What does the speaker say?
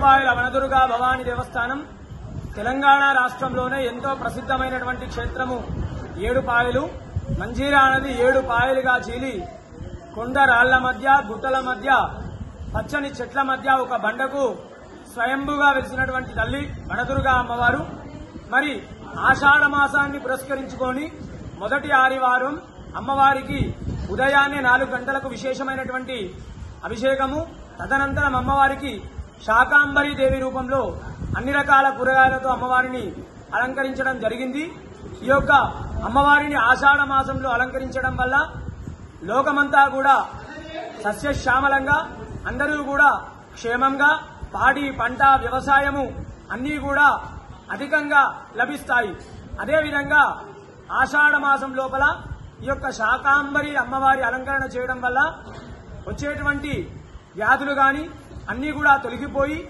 ఏడుపాయల వనదుర్గా భవానీ దేవస్థానం తెలంగాణ రాష్ట్రంలోనే ఎంతో ప్రసిద్ధమైనటువంటి క్షేత్రము. ఏడుపాయలు మంజీరా నది 7 పాయలుగా చీలి కొండ రాళ్ల మధ్య గుట్టల మధ్య పచ్చని చెట్ల మధ్య ఒక బండకు స్వయంభుగా వెలిసినటువంటి తల్లి వనదుర్గా అమ్మవారు. మరి ఆషాఢ మాసాన్ని పురస్కరించుకొని మొదటి ఆదివారం అమ్మవారికి ఉదయాన్నే 4 గంటలకు విశేషమైనటువంటి అభిషేకము. తదనంతరం అమ్మవారికి శాకాంబరీ దేవి రూపంలో అన్ని రకాల కూరగాయలతో అమ్మవారిని అలంకరించడం జరిగింది. ఈ యొక్క అమ్మవారిని ఆషాఢ మాసంలో అలంకరించడం వల్ల లోకమంతా కూడా సస్యశ్యామలంగా, అందరూ కూడా క్షేమంగా, పాడి పంట వ్యవసాయము అన్నీ కూడా అధికంగా లభిస్తాయి. అదేవిధంగా ఆషాఢ మాసం లోపల ఈ యొక్క శాకాంబరి అమ్మవారి అలంకరణ చేయడం వల్ల వచ్చేటువంటి వ్యాధులు గాని అన్నీ కూడా తొలగిపోయి